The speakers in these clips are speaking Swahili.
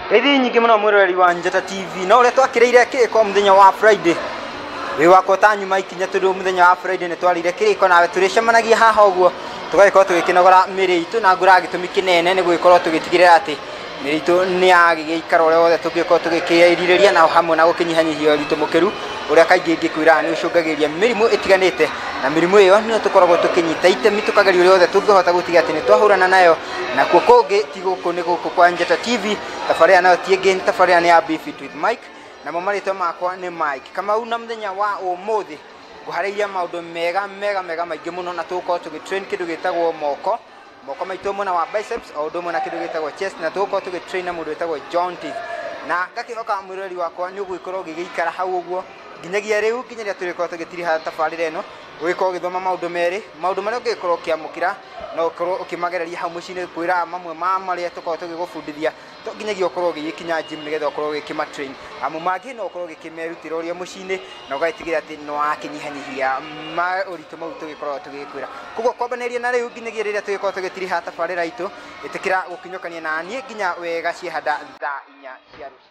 Hithi nyingi muno mwirori wa Njata TV no ule twakireire kiriko muthenya wa Friday. Wi wako tanyuma ikinya tundu muthenya wa Friday ne twarire kiriko nawe turicemanagia haha uguo tugagikorwo tugikinogora miri itu na ngura gitumi kinene ni gugikorwo tugitigirira ati miri itu ni yagiikara ule wothe tugikorwo tugikiririria na hamwe na gukinyihanyihia ritu mukiru uria kaingi ngikwira ni ucungagiria mirimu itiganite na mirimu iyo ni tukoragwo tukinyita itemi tukageria uria wothe tungihota gutiga ati ni twahurana nayo na kuo kungi tiguku ni guku kwa Njata TV tafaria nayo tiengi tafaria ni ya Beef It with Mike na mamarito makwa ni Mike kama una muthenya wa umuthi guhariria maundu mega maingi muno na tugukorwo tugitrain kindu gitagwo moko maitu muna wa biceps o undu muna kindu gitagwo chest na tugukorwo tugitrain na mundu gitagwo joints na ngakihoka mwirori wakwa ni uguikorwo gigiikara hau uguo nginyagia riu nginyagia turikorwo tugitiriha tafarira ino ugikorwo githoma maundu meri maundu maria ugikorwo kiamukira no ukorwo ukimagereria hau mucini kwira mamwe ma maria tukorwo tugigufundithia to nginyagia ukorwo gikinya gym nigetha ukorwo gikima train amu mangi no ukorwo gikimerutira uria mucini na ugatigira ati no akinyihanyihia ma uritu mau tugikorwo tugikwira koguo kwambaneria na riu nginyagia riria tugikorwo tugitiriha tafarira itu itikira gukinyukania na nie nginya wega ciehanda thaa 4 cia ruciini.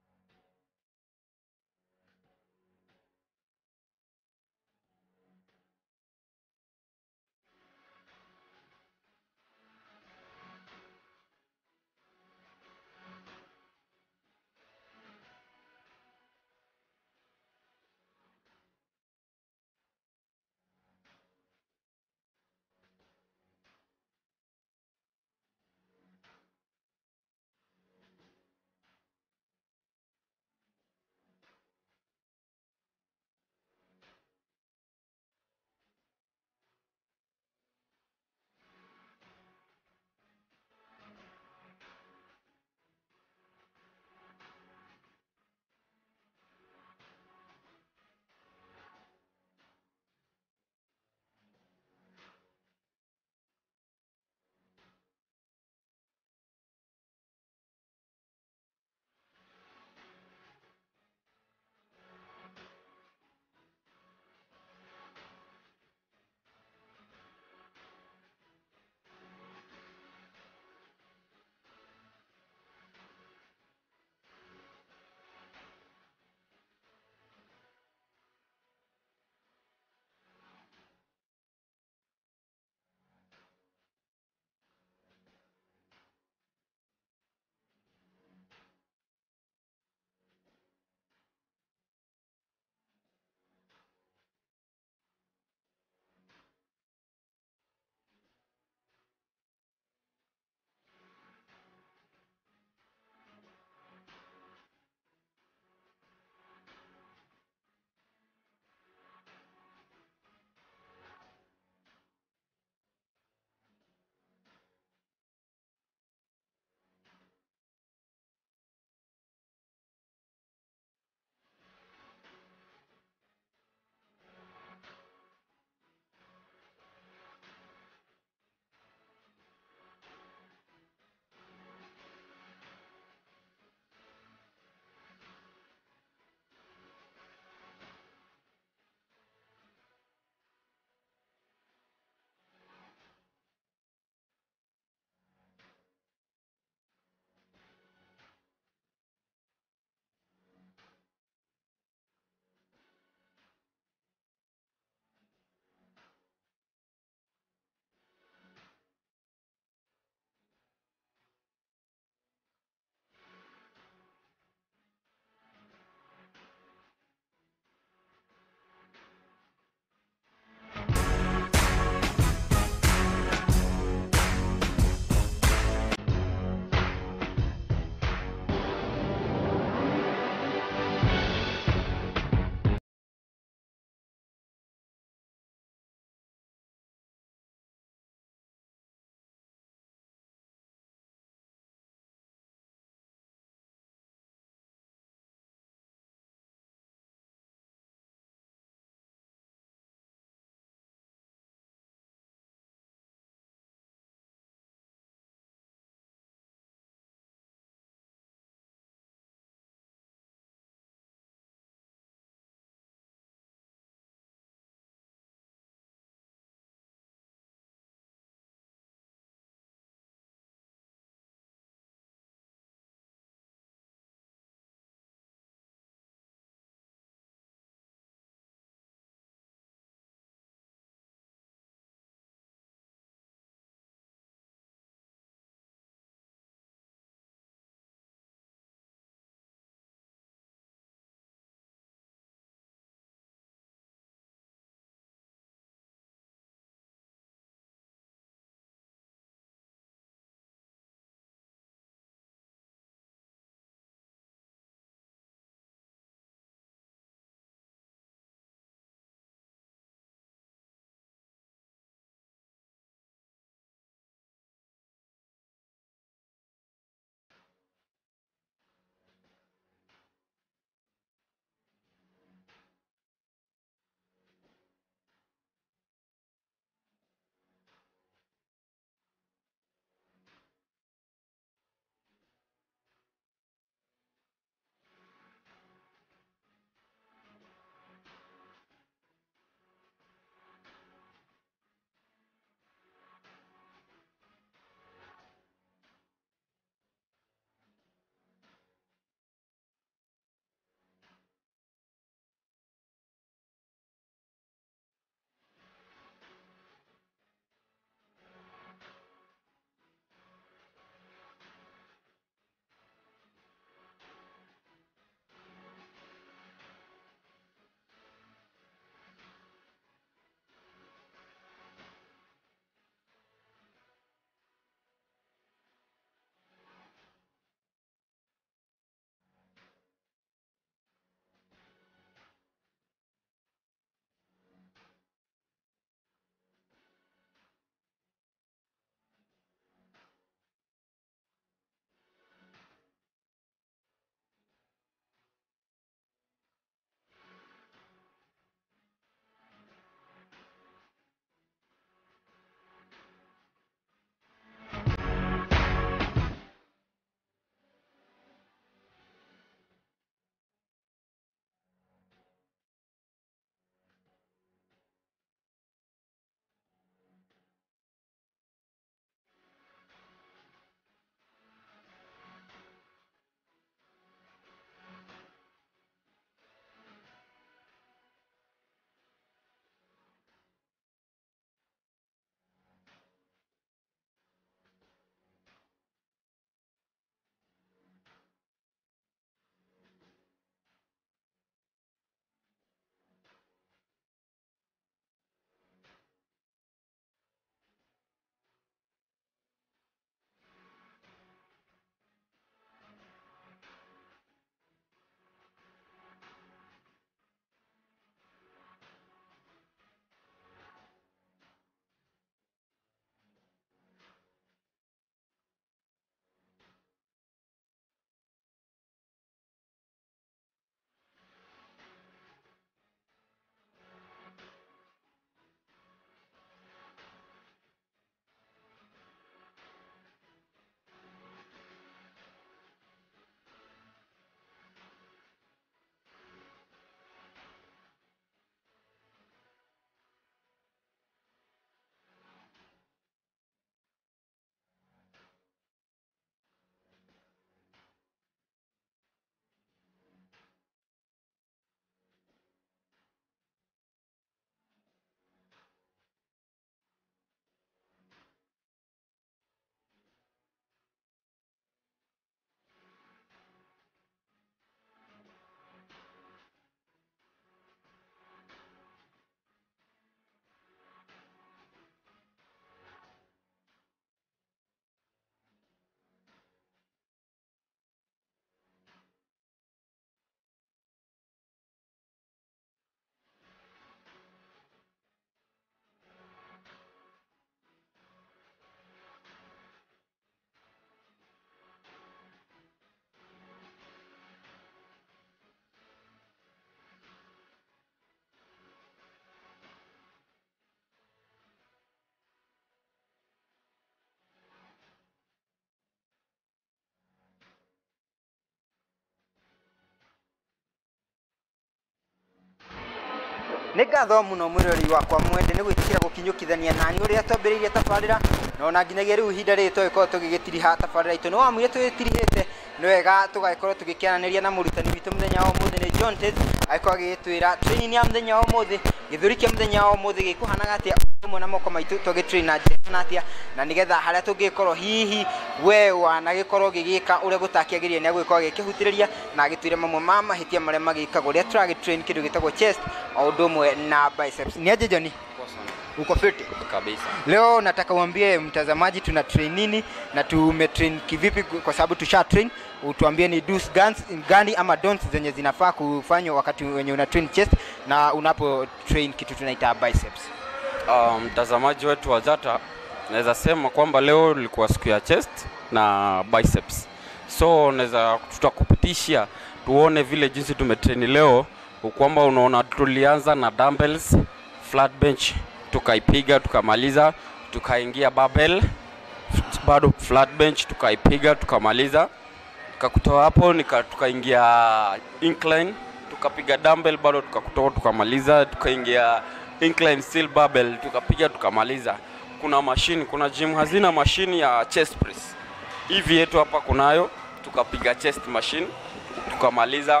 nĩ ngatho mũno mwĩrori wakwa mwende nĩ gwĩtĩkĩra gũkinyũkithania nani ũrĩa twambĩrĩirie tabarĩra na ona nginyagia rĩu ihinda rĩrĩ tũgĩkorwo tũgĩgĩtiriha tabarĩra itũ. No amu tũgĩtirihĩte nĩ wega tũgagĩkorwo tũgĩkĩaranĩria na mũrutani witũ mũthenya wa ũmũthĩ nĩ John Tate agĩkorwo agĩgĩtwĩra training ya mũthenya wa ũmũthĩ, gĩthũri kĩa mũthenya wa ũmũthĩ gĩkũhanaga atĩa ũmwe na moko maitũ tũgĩtrain na njĩra atĩa, na nĩgetha harĩa tũngĩkorwo hihi we wanagĩkorwo gĩgĩka ũrĩa gũtakĩagĩrĩire nĩ agũgĩkorwo agĩkĩhutĩrĩria na agĩtwĩre mamwe ma mahĩtia marĩa magĩkagwo rĩrĩa tũragĩtrain kĩndũ gĩtagwo chest o ũndũ ũmwe na biceps. Ni aje Johnny? Uko fiti? Kabisa. Leo nataka uambie mtazamaji tuna train nini na tumetrain kivipi, kwa sababu tusha train. Utuambie ni do's gani ama don'ts zenye zinafaa kufanywa wakati wenye una train chest na unapo train kitu tunaita biceps. Mtazamaji wetu wa Jata, naweza sema kwamba leo ilikuwa siku ya chest na biceps. So naweza tutakupitishia tuone vile jinsi tumetrain leo, kwamba unaona tulianza na dumbbells, flat bench, tukaipiga tukamaliza, tukaingia barbell, bado flat bench tukaipiga tukamaliza, tukakutoa hapo tukaingia incline, tukapiga dumbbell bado tukakutoa tukamaliza, tukaingia incline still barbell tukapiga tukamaliza. Kuna machine, kuna gym hazina machine ya chest press hivi yetu hapa kunayo, tukapiga chest machine tukamaliza.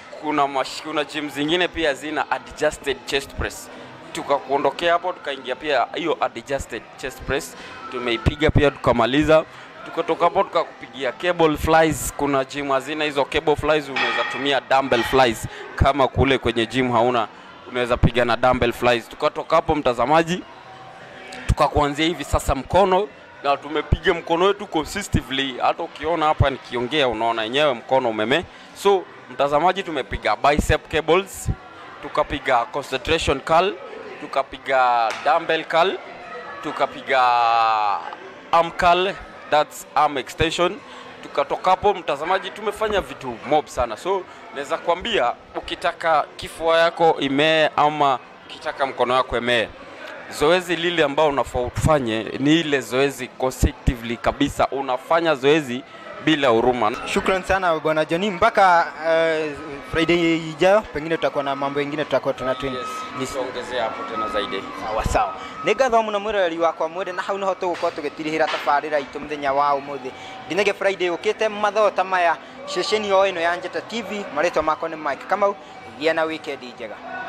Kuna gym zingine pia zina adjusted chest press, tukakuondokea hapo tukaingia pia hiyo adjusted chest press tumeipiga pia tukamaliza. Tukatoka hapo tukakupigia cable flies. Kuna gym hazina hizo cable flies, unaweza tumia dumbbell flies kama kule kwenye gym hauna, unaweza piga na dumbbell flies. Tukatoka hapo mtazamaji, tukakuanzia hivi sasa mkono, na tumepiga mkono wetu consistently. Hata ukiona hapa nikiongea unaona yenyewe mkono umeme. So mtazamaji, tumepiga bicep cables, tukapiga concentration curl, tukapiga dumbbell curl, tukapiga arm curl, that's arm extension. Tukatoka hapo mtazamaji, tumefanya vitu mob sana. So naweza kuambia ukitaka kifua yako imee ama ukitaka mkono wako imee, zoezi lile ambao unafaa ufanye ni ile zoezi consecutively kabisa, unafanya zoezi bila huruma. Shukrani sana bwana Johnny, mpaka Friday ijayo pengine tutakuwa na mambo mengine tutakuwa tuna train. Yes, nisongezea hapo tena zaidi. Sawa sawa. Nĩ ngatho mũno mwĩrori wakwa mwende, na hau no hoto gũkorwo tũgĩtirihĩra tabarĩra itũ mũthenya wa ũmũthĩ. Nginyagia Friday ũkĩte mathaa ta maya ceceni o ĩno ya Njata TV, marĩtwa makwa nĩ Mike Kamau, gĩa na weekend njega.